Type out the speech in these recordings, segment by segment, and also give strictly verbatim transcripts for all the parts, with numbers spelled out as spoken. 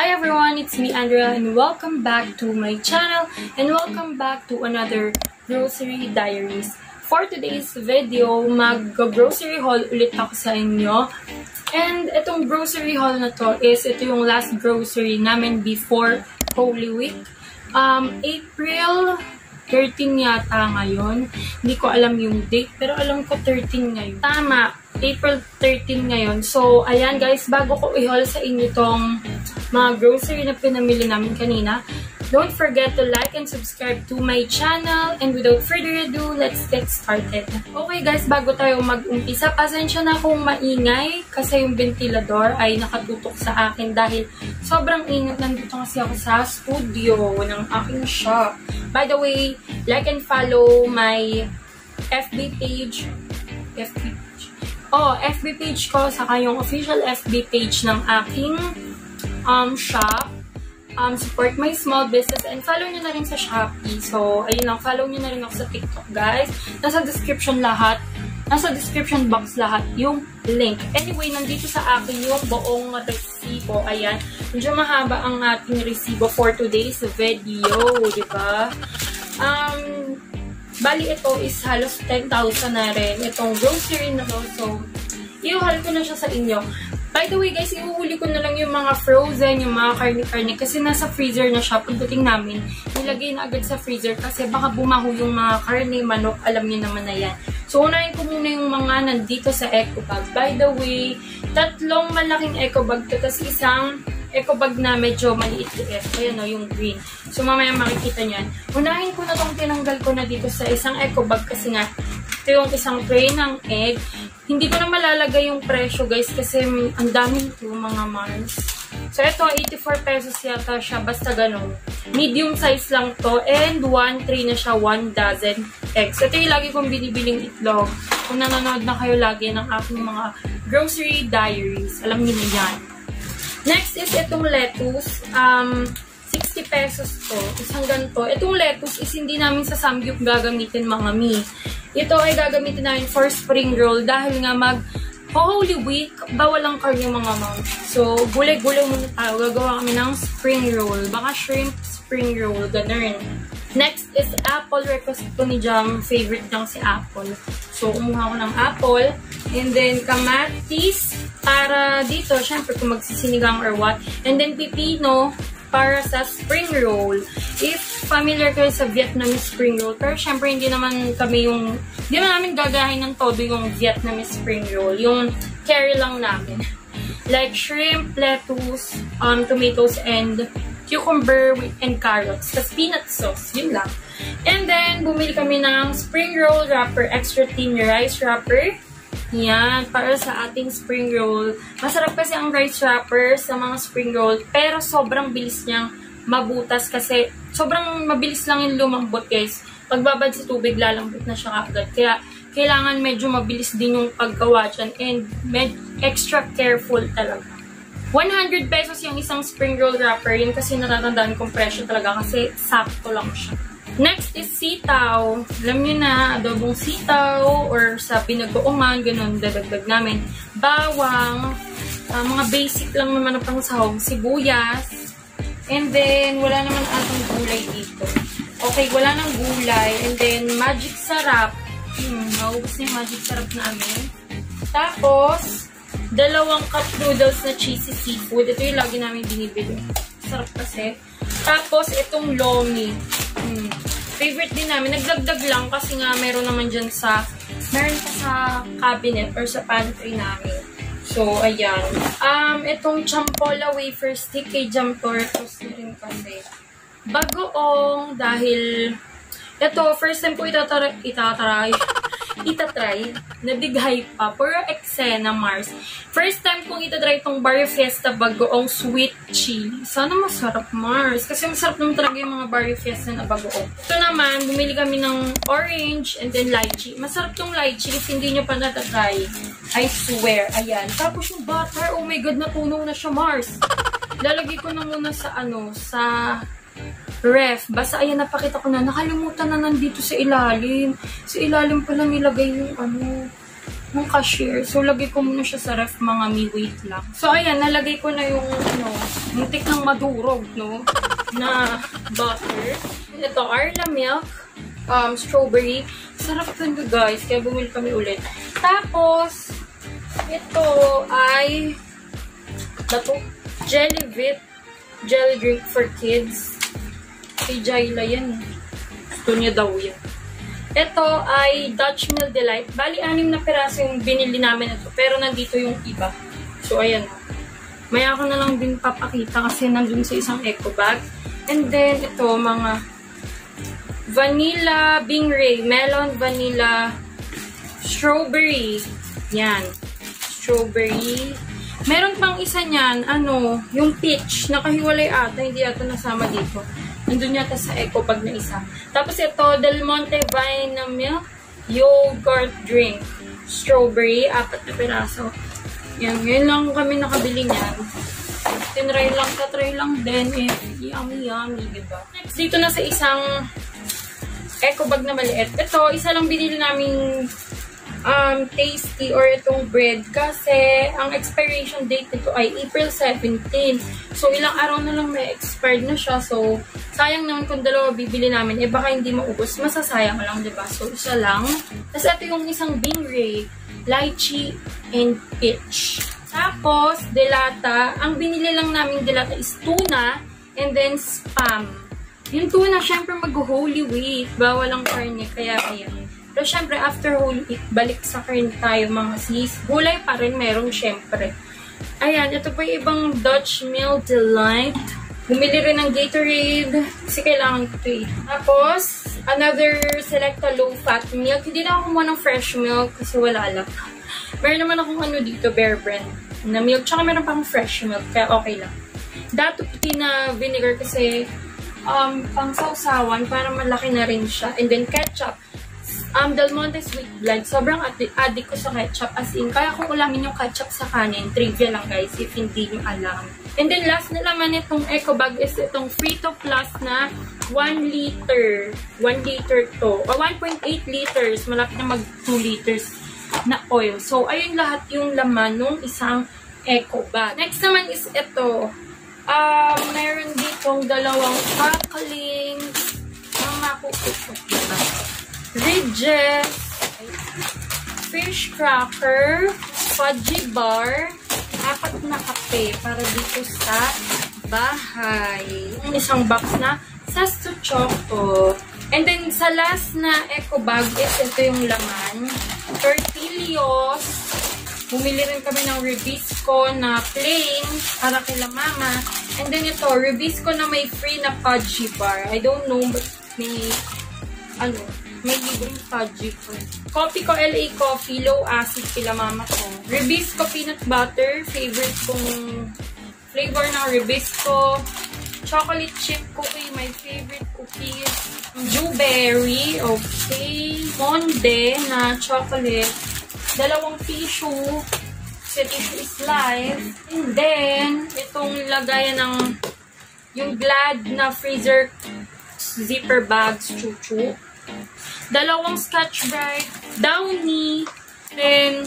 Hi everyone, it's me Andrea and welcome back to my channel and welcome back to another grocery diaries. For today's video, mag-grocery haul ulit ako sa inyo. And itong grocery haul na to is ito yung last grocery namin before Holy Week. Um, April thirteen yata ngayon. Hindi ko alam yung date pero alam ko thirteen ngayon. Tama, April thirteen ngayon. So, ayan guys, bago ko i-haul sa inyo tong mga grocery na pinamili namin kanina, don't forget to like and subscribe to my channel. And without further ado, let's get started. Okay guys, bago tayo mag-umpisa, pasensya na kung maingay kasi yung ventilador ay nakatutok sa akin dahil sobrang ingat. Nandito kasi ako sa studio ng aking shop. By the way, like and follow my F B page. F B page. Oh, F B page ko, saka yung official F B page ng aking um, shop. Um, support my small business and follow nyo na rin sa Shopee. So, ayun lang, follow nyo na rin ako sa TikTok, guys. Nasa description lahat. Nasa description box lahat yung link. Anyway, nandito sa akin yung buong resibo. Ayan. Medyo mahaba ang ating resibo for today's video, diba? Um, bali ito is halos ten thousand na rin. Itong grocery na to. So, iuhal ko na siya sa inyo. By the way guys, iuhuli ko na lang yung mga frozen, yung mga karne-karne kasi nasa freezer na siya. Pagdating namin, nilagay na agad sa freezer kasi baka bumaho yung mga karne, manok, alam niyo naman na yan. So, unahin ko muna yung mga nandito sa eco bag. By the way, tatlong malaking eco bag to, tas isang eco bag na medyo maliit-liit. Ayan o, yung green. So, mamaya makikita niyan. Unahin ko na itong tinanggal ko na dito sa isang eco bag kasi nga, ito yung isang tray ng egg. Hindi ko na malalagay yung presyo guys kasi ang daming ito mga Mars. So ito, eighty-four pesos yata siya. Basta ganun. Medium size lang to. And one tray na siya, one dozen eggs. Ito yung lagi kong binibiling itlog. Kung nanonood na kayo lagi ng aking mga grocery diaries. Alam niyo na yan. Next is itong lettuce. Um... sixty pesos to. Isang ganito. Itong lettuce is hindi namin sa samgyup gagamitin mga mi. Ito ay gagamitin namin for spring roll dahil nga mag Holy Week, bawal ang karne mga ma'am. So, gulay-gulay muna tayo. Gagawa kami ng spring roll. Baka shrimp spring roll. Ganun. Next is apple. Request ko ni Jam. Favorite niyang si apple. So, kumuha ko ng apple. And then, kamatis. Para dito, syempre, kung magsisinigang or what. And then, pipino. Para sa spring roll. If familiar kayo sa Vietnamese spring roll, pero syempre hindi naman kami yung, hindi naman namin gagahin ng todo yung Vietnamese spring roll. Yung carry lang namin. Like shrimp, lettuce, um, tomatoes, and cucumber and carrots. Tapos peanut sauce. Yun lang. And then, bumili kami ng spring roll wrapper, extra thin rice wrapper. Yan, para sa ating spring roll. Masarap kasi ang rice wrapper sa mga spring roll, pero sobrang bilis niyang mabutas kasi sobrang mabilis lang yung lumambot guys. Pagbabad sa tubig, lalambot na siya agad. Kaya, kailangan medyo mabilis din yung paggawa dyan and med extra careful talaga. one hundred pesos yung isang spring roll wrapper. Yun kasi natatandaan kong presyo talaga kasi sakto lang siya. Next is sitaw. Alam nyo na, adobong sitaw or sa pinag-uungan, ganun, dadagdag namin. Bawang, uh, mga basic lang naman na pang sahog, sibuyas, and then, wala naman atong gulay dito. Okay, wala nang gulay, and then, magic sarap. Hmm, maubos na yung magic sarap namin. Tapos, dalawang cup noodles na cheesy seafood. Ito yung lagi namin binibili. Sarap kasi. Tapos, itong lomi. Hmm. Favorite din namin. Nagdagdag lang kasi nga meron naman dyan sa, meron pa sa cabinet or sa pantry namin. So, ayan. Um, itong champola wafer stick kay Jam Tortos na rin kasi. Bagoong dahil ito, first time ko itatry, itatry, itatry, nadighay pa, puro eksena Mars. First time kong itatry itong Barrio Fiesta bagoong sweet chili. Sana masarap Mars, kasi masarap naman talaga yung mga Barrio Fiesta na bagoong. Ito naman, bumili kami ng orange and then lychee. Masarap tong lychee if hindi nyo pa natatry. I swear, ayan. Tapos yung butter, oh my god, natunaw na siya Mars. Lalagay ko na muna sa ano, sa ref. Basta ayan, napakita ko na. Nakalimutan na nandito sa ilalim. Sa ilalim pala nilagay yung ano, ng cashier. So, lagay ko muna siya sa ref, mga mi, wait lang. So, ayan, nalagay ko na yung, ano, muntik ng madurog, no, na butter. Ito, Arla milk, um, strawberry. Sarap ito, guys, kaya bumili kami ulit. Tapos, ito ay, ito, Jelly Vit, jelly drink for kids. Kay Jayla yan. Gusto niya daw yan. Ito ay Dutch Mill Delight. Bali, anim na piraso yung binili namin ito. Pero nandito yung iba. So, ayan. Maya ko na lang din papakita kasi nandun sa isang eco bag. And then, ito, mga vanilla Bingray. Melon, vanilla, strawberry. Yan. Strawberry. Meron pang isa niyan, ano, yung peach. Nakahiwalay ata. Hindi ata nasama dito. Nandun yata sa eco bag na isa. Tapos ito, Del Monte Vine na milk, yogurt drink, strawberry, apat na piraso. Yan, ngayon lang kami nakabili niyan. Tinry lang, tatry lang din. Eh, yummy, yummy, diba? Next, dito na sa isang eco bag na maliit. Ito, isa lang binili namin um, tasty or itong bread kasi ang expiration date nito ay April seventeenth. So, ilang araw na lang may expired na siya. So, sayang naman kung dalawa bibili namin. Eh, baka hindi maubos. Masasayang lang, diba? So, isa lang. Tapos, ito yung isang Bingray, lychee, and peach. Tapos, delata. Ang binili lang namin delata is tuna and then spam. Yung tuna, syempre mag-holy week. Bawal ang karne. Kaya, ayan. Pero syempre, after Holy Week, balik sa karne tayo mga sis. Gulay pa rin meron syempre. Ayan, ito po yung ibang Dutch Mill Delight. Bumili rin ng Gatorade. Kasi kailangan ko ito eh. Tapos, another Selecta low-fat milk. Hindi na ako kumuha ng fresh milk kasi wala lang. Meron naman akong ano dito, Bear Brand na milk. Tsaka meron pang fresh milk. Kaya okay lang. Dato puti na vinegar kasi um, pang sausawan para malaki na rin siya. And then ketchup. Um, Del Monte Sweet Blend. Sobrang addict ko sa ketchup. As in, kaya kung ulamin yung ketchup sa kanin. Trivia lang guys, if hindi nyo alam. And then last na naman itong eco bag is itong Frito Plus na one liter. one liter to. O one point eight liters. Malapit na mag two liters na oil. So, ayun lahat yung laman nung isang eco bag. Next naman is ito. Um, meron ditong dalawang crackling. Ang makukutok diba? Ridges, fish cracker, fudgy bar, apat na kape para dito sa bahay. Yung isang box na Sasto Choco. And then sa last na eco bag is ito yung laman. Tortillos. Bumili rin kami ng Ribisco na plain para kila mama. And then ito, Ribisco na may free na fudgy bar. I don't know but may ano, may libreng fudgy ko. Coffee ko, L A Coffee, low acid kila mama ko. Ribisco peanut butter, favorite kong flavor ng Ribisco. Chocolate chip cookie, my favorite cookies. Dewberry, okay. Monde na chocolate. Dalawang tissue. Kasi tissue is life. And then, itong lagayan ng yung Glad na freezer zipper bags, chuchu. Dalawang Scotch Brite, Downy, then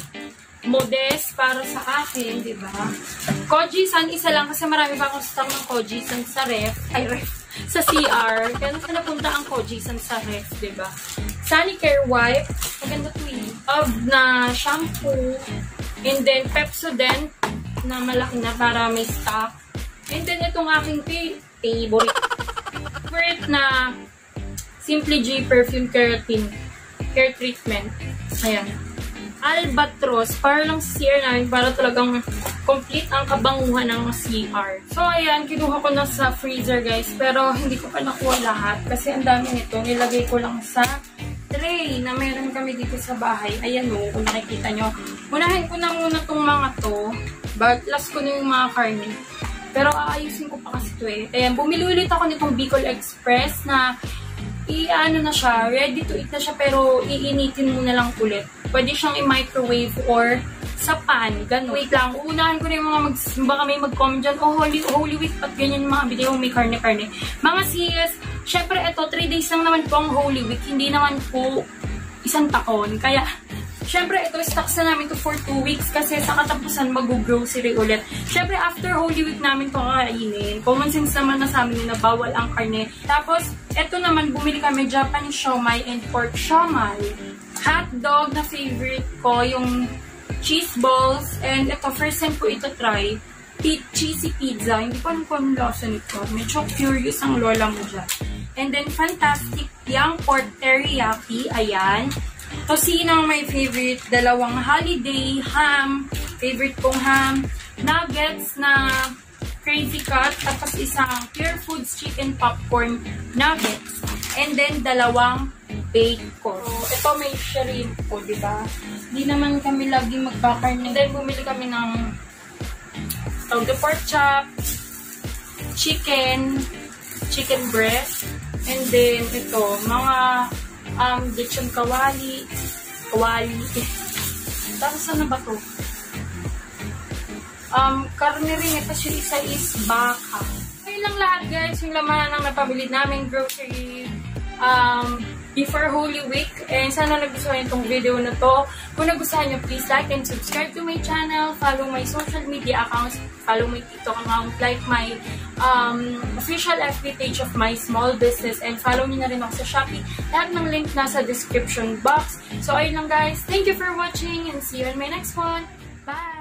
Modest para sa akin, di ba? Kojisan, isa lang kasi marami pa akong stock ng Kojisan sa ref, ay ref, sa C R. Kaya nasa napunta ang Kojisan sa ref, di ba? Sanicare wipe, maganda to eh. Of na shampoo, and then Pepsodent na malaki na para may stock. And then itong aking favorite, favorite na Simply G Perfume Keratin Hair Treatment. Ayan. Albatros. Para lang sa C R namin. Para talagang complete ang kabanguhan ng C R. So, ayan. Kinuha ko na sa freezer, guys. Pero, hindi ko pa nakuha lahat. Kasi ang dami nito. Nilagay ko lang sa tray na meron kami dito sa bahay. Ayan mo. Kung nakikita nyo. Unahin ko na muna itong mga to. But, last ko na yung mga karne. Pero, aayusin ko pa kasi ito eh. Ayan. Bumili ulit ako nitong Bicol Express na i-ano na siya, ready to eat na siya, pero iinitin mo na lang ulit. Pwede siyang i-microwave or sa pan, gano'n. Wait lang, uunahan ko na yung mga mag, baka may mag-comment dyan, oh, Holy, Holy Week, at ganyan yung mga video, may karne-karne. Mga sis, syempre, ito, three days lang naman po ang Holy Week, hindi naman po isang taon. Kaya, Syempre, ito, stocks na namin to for two weeks kasi sa katapusan mag-grocery ulit. Syempre, after Holy Week namin to kakainin. Common sense naman na sa amin na bawal ang karne. Tapos, ito naman, bumili kami Japanese siomai and pork siomai. Hotdog na favorite ko, yung cheese balls. And ito, first time ko ito try. Cheesy pizza. Hindi ko alam kung anong lasa nito. Medyo curious ang lola mo dyan. And then, fantastic yung pork teriyaki. Ayan. Tosino ang my favorite. Dalawang holiday ham. Favorite kong ham. Nuggets na crazy cut. Tapos isang Pure Foods chicken popcorn nuggets. And then, dalawang bacon. So, ito may shrimp po, diba? Hindi naman kami lagi magkakarne. Then, bumili kami ng tawag pork chop, chicken, chicken breast, and then, ito, mga Um, lechon kawali. Kawali. Tapos ano ba to? Um, karne rin. Tapos yung isa is baka. Ayun lang lahat guys. Yung laman ng napabili namin grocery um, before Holy Week. And sana nagustuhan itong video na to. Kung nagustuhan nyo, please like and subscribe to my channel. Follow my social media accounts. Follow my TikTok account. Like my um, official F B page of my small business. And follow nyo na rin ako sa Shopee. Lahat ng link nasa description box. So, ayun lang guys. Thank you for watching and see you in my next one. Bye!